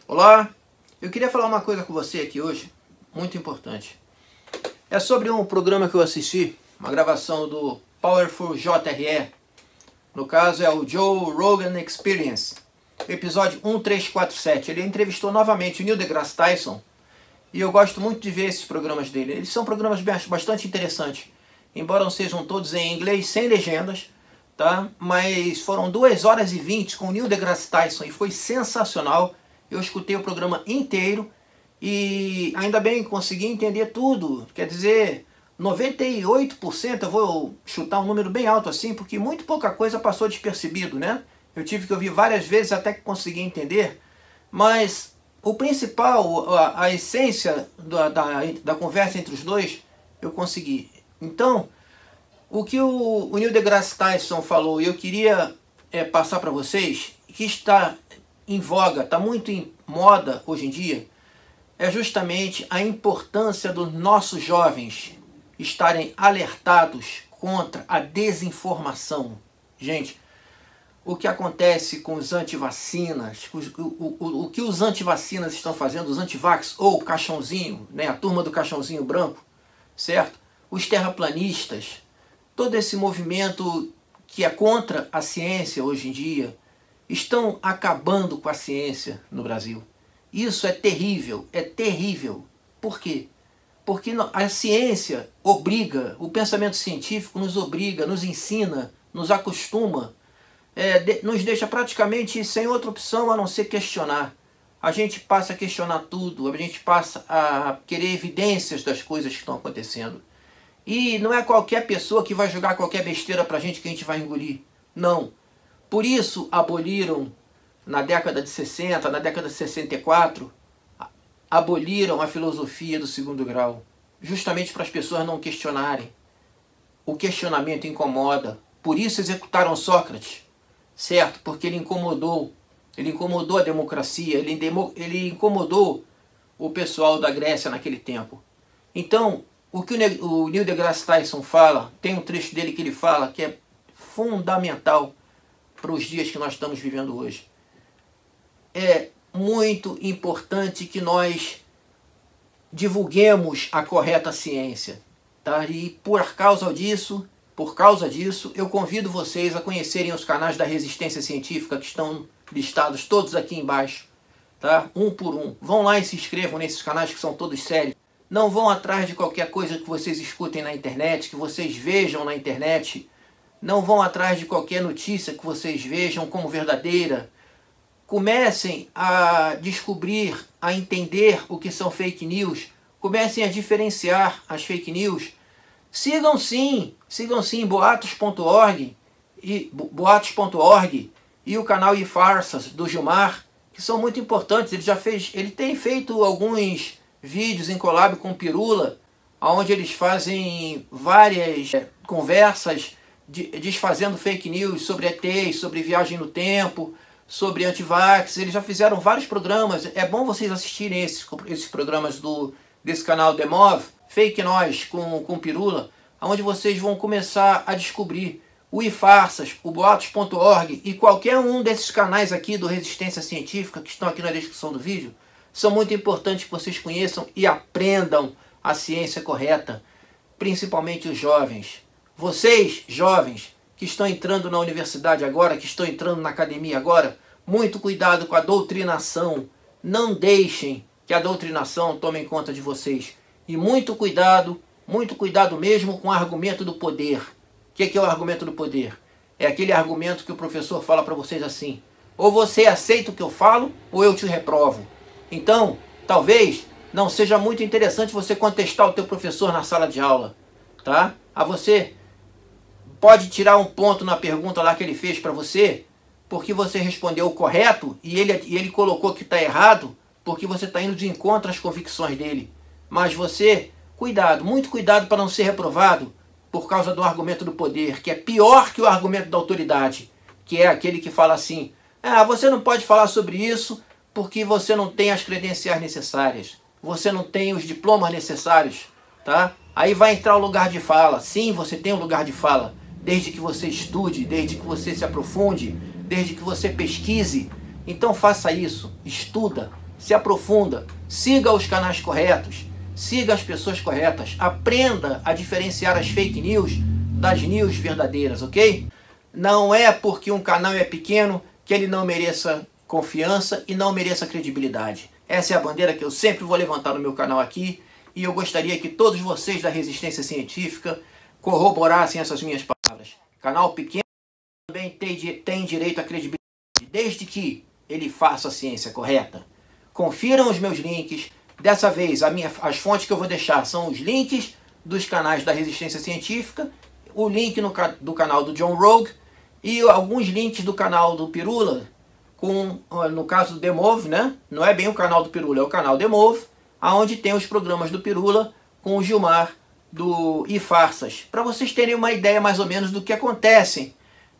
Olá, eu queria falar uma coisa com você aqui hoje, muito importante. É sobre um programa que eu assisti, uma gravação do Powerful JRE. No caso é o Joe Rogan Experience, episódio 1347. Ele entrevistou novamente o Neil deGrasse Tyson e eu gosto muito de ver esses programas dele. Eles são programas bastante interessantes, embora não sejam todos em inglês, sem legendas, tá? Mas foram 2 horas e 20 com o Neil deGrasse Tyson e foi sensacional. Eu escutei o programa inteiro e ainda bem consegui entender tudo. Quer dizer, 98%, eu vou chutar um número bem alto assim, porque muito pouca coisa passou despercebido, né? Eu tive que ouvir várias vezes até que consegui entender, mas o principal, a essência da conversa entre os dois, eu consegui. Então, o que o Neil deGrasse Tyson falou, e eu queria passar para vocês, que está em voga, está muito em moda hoje em dia, é justamente a importância dos nossos jovens estarem alertados contra a desinformação. Gente, o que acontece com os antivacinas, o que os antivacinas estão fazendo, os antivax ou o caixãozinho, né, a turma do caixãozinho branco, certo? Os terraplanistas, todo esse movimento que é contra a ciência hoje em dia, estão acabando com a ciência no Brasil. Isso é terrível, é terrível. Por quê? Porque a ciência obriga, o pensamento científico nos obriga, nos ensina, nos acostuma, nos deixa praticamente sem outra opção a não ser questionar. A gente passa a questionar tudo, a gente passa a querer evidências das coisas que estão acontecendo. E não é qualquer pessoa que vai jogar qualquer besteira pra gente que a gente vai engolir. Não. Por isso aboliram, na década de 60, na década de 64, aboliram a filosofia do 2º grau. Justamente para as pessoas não questionarem. O questionamento incomoda. Por isso executaram Sócrates, certo? Porque ele incomodou a democracia, ele incomodou o pessoal da Grécia naquele tempo. Então, o que o Neil deGrasse Tyson fala, tem um trecho dele que ele fala que é fundamental para os dias que nós estamos vivendo hoje. É muito importante que nós divulguemos a correta ciência, tá? E por causa disso, eu convido vocês a conhecerem os canais da Resistência Científica que estão listados todos aqui embaixo, tá? Um por um. Vão lá e se inscrevam nesses canais que são todos sérios. Não vão atrás de qualquer coisa que vocês escutem na internet, que vocês vejam na internet. Não vão atrás de qualquer notícia que vocês vejam como verdadeira. Comecem a descobrir, a entender o que são fake news. Comecem a diferenciar as fake news. Sigam sim boatos.org e o canal iFarsas do Gilmar, que são muito importantes. Ele tem feito alguns vídeos em collab com o Pirula, onde eles fazem várias conversas desfazendo fake news sobre ETs, sobre viagem no tempo, sobre antivax. Eles já fizeram vários programas. É bom vocês assistirem esses programas desse canal Demov, Fake Nós com o Pirula, onde vocês vão começar a descobrir o iFarsas, o boatos.org e qualquer um desses canais aqui do Resistência Científica que estão aqui na descrição do vídeo. São muito importantes que vocês conheçam e aprendam a ciência correta, principalmente os jovens. Vocês, jovens, que estão entrando na universidade agora, que estão entrando na academia agora, muito cuidado com a doutrinação. Não deixem que a doutrinação tome conta de vocês. E muito cuidado mesmo com o argumento do poder. O que é o argumento do poder? É aquele argumento que o professor fala para vocês assim: ou você aceita o que eu falo, ou eu te reprovo. Então, talvez não seja muito interessante você contestar o teu professor na sala de aula, tá? Você pode tirar um ponto na pergunta lá que ele fez para você, porque você respondeu o correto e ele colocou que está errado, porque você está indo de encontro às convicções dele. Mas você, cuidado, muito cuidado para não ser reprovado por causa do argumento do poder, que é pior que o argumento da autoridade, que é aquele que fala assim: você não pode falar sobre isso porque você não tem as credenciais necessárias, você não tem os diplomas necessários, tá? Aí vai entrar o lugar de fala. Sim, você tem um lugar de fala, desde que você estude, desde que você se aprofunde, desde que você pesquise. Então faça isso, estuda, se aprofunda, siga os canais corretos, siga as pessoas corretas, aprenda a diferenciar as fake news das news verdadeiras, ok? Não é porque um canal é pequeno que ele não mereça confiança e não mereça credibilidade. Essa é a bandeira que eu sempre vou levantar no meu canal aqui, e eu gostaria que todos vocês da Resistência Científica corroborassem essas minhas palavras. Canal pequeno também tem direito à credibilidade, desde que ele faça a ciência correta. Confiram os meus links. Dessa vez, as fontes que eu vou deixar são os links dos canais da Resistência Científica, o link do canal do John Rogue e alguns links do canal do Pirula, no caso do Demove, né? Não é bem o canal do Pirula, é o canal Demove, onde tem os programas do Pirula com o Gilmar e Farsas, para vocês terem uma ideia mais ou menos do que acontece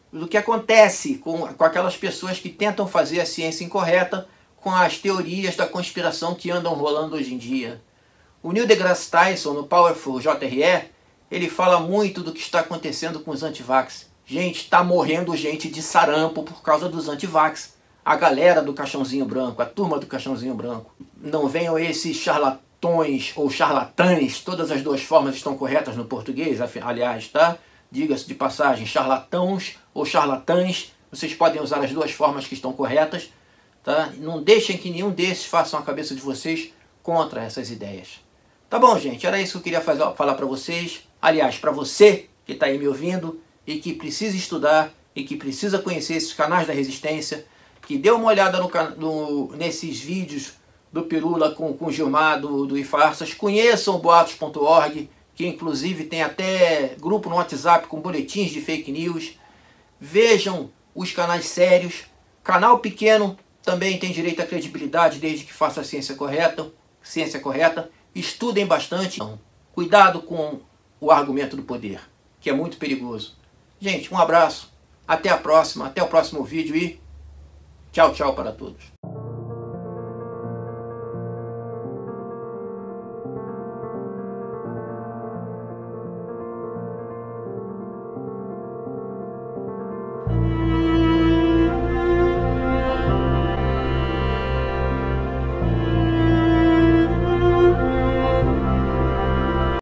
com aquelas pessoas que tentam fazer a ciência incorreta com as teorias da conspiração que andam rolando hoje em dia. O Neil deGrasse Tyson, no Powerful JRE, ele fala muito do que está acontecendo com os antivax. Gente, está morrendo gente de sarampo por causa dos antivax. A galera do caixãozinho branco, a turma do caixãozinho branco. Não venham esses charlatões ou charlatães, todas as duas formas estão corretas no português, aliás, tá? Diga-se de passagem, charlatãos ou charlatães, vocês podem usar as duas formas que estão corretas, tá? Não deixem que nenhum desses façam a cabeça de vocês contra essas ideias. Tá bom, gente? Era isso que eu queria falar para vocês. Aliás, para você que está aí me ouvindo e que precisa estudar e que precisa conhecer esses canais da Resistência, que dê uma olhada nesses vídeos do Pirula com o Gilmar, do Ifarsas. Conheçam o boatos.org, que inclusive tem até grupo no WhatsApp com boletins de fake news. Vejam os canais sérios. Canal pequeno também tem direito à credibilidade desde que faça a ciência correta. Estudem bastante. Cuidado com o argumento do poder, que é muito perigoso. Gente, um abraço. Até a próxima. Até o próximo vídeo e tchau, tchau para todos.